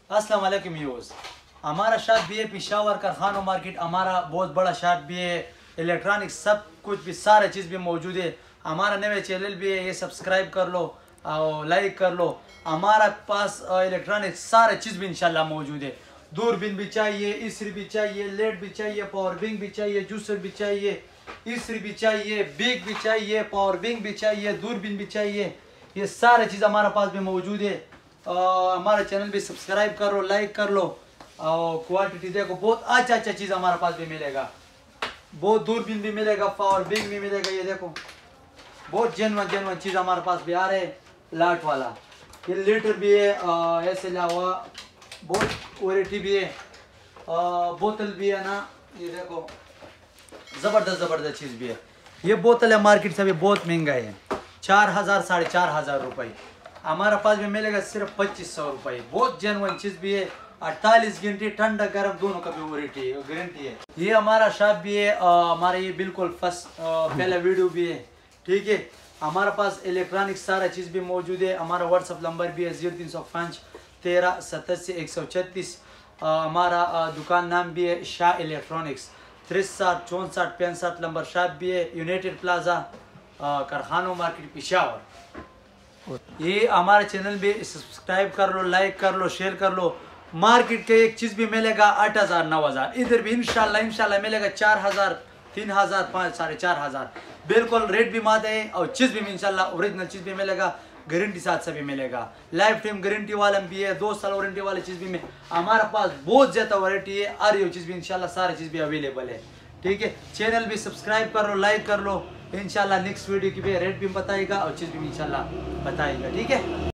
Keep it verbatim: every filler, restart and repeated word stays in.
अस्सलाम वालेकुम व्यूअर्स, हमारा शॉप भी है पेशावर कारखाना मार्केट। हमारा बहुत बड़ा शॉप भी है, इलेक्ट्रॉनिक सब कुछ भी सारा चीज़ भी मौजूद है। हमारा नए चैनल भी है, ये सब्सक्राइब कर लो और लाइक कर लो। हमारा पास इलेक्ट्रॉनिक सारा चीज़ भी इंशाल्लाह मौजूद है। दूरबीन भी चाहिए, इस्त्री भी चाहिए, लेट भी चाहिए, पावर बैंक भी चाहिए, जूसर भी चाहिए, इस्त्री भी चाहिए, बिग भी चाहिए, पावर बैंक भी चाहिए, दूरबीन भी चाहिए। ये सारा चीज़ हमारे पास भी मौजूद है। हमारा चैनल भी सब्सक्राइब करो, लाइक कर लो और क्वालिटी देखो, बहुत अच्छा अच्छा चीज़ हमारे पास भी मिलेगा। बहुत दूरबीन भी मिलेगा, पावर बैंक भी मिलेगा। ये देखो बहुत जेनवन जेनवन चीज़ हमारे पास भी आ रहे हैं। लाट वाला ये लीटर भी है, ऐसे अलावा बहुत वैरायटी भी है, बोतल भी है ना। ये देखो ज़बरदस्त ज़बरदस्त चीज़ भी है। ये बोतल है मार्केट से भी बहुत महंगा है, चार हज़ार साढ़े चार हज़ार रुपये। हमारा पास में मिलेगा सिर्फ पच्चीस सौ रुपये। बहुत जेनवन चीज़ भी है, अड़तालीस घंटे ठंडा गर्म दोनों का भी वारंटी गारंटी है। ये हमारा शॉप भी है, हमारा ये बिल्कुल फर्स्ट पहला वीडियो भी है, ठीक है। हमारे पास इलेक्ट्रॉनिक सारा चीज़ भी मौजूद है। हमारा व्हाट्सअप नंबर भी है जीरो तीन सौ पाँच तेरह सतासी एक सौ छत्तीस। हमारा दुकान नाम भी है शाह इलेक्ट्रॉनिक्स। तिरसठ चौंसठ पैंसठ नंबर शॉप भी है, यूनाइटेड प्लाजा कारखाना मार्केट पेशावर। ये हमारा चैनल भी सब्सक्राइब कर लो, लाइक कर लो, शेयर कर लो। मार्केट के एक चीज़ भी मिलेगा आठ हज़ार नौ हज़ार, इधर भी इंशाल्लाह इंशाल्लाह मिलेगा चार हज़ार तीन हज़ार पाँच साढ़े चार हज़ार। बिल्कुल रेट भी मात है और चीज़ भी इंशाल्लाह ओरिजिनल चीज़ भी मिलेगा, गारंटी साथ से भी मिलेगा। लाइफ टाइम गारंटी वाला भी है, दो साल वारंटी वाली चीज़ भी में हमारे पास बहुत ज़्यादा वारंटी है। और ये चीज़ भी इंशाल्लाह सारी चीज़ भी अवेलेबल है, ठीक है। चैनल भी सब्सक्राइब कर लो, लाइक कर लो। इंशाल्लाह नेक्स्ट वीडियो की भी रेट भी बताएगा और चीज़ भी इंशाल्लाह बताएगा, ठीक है।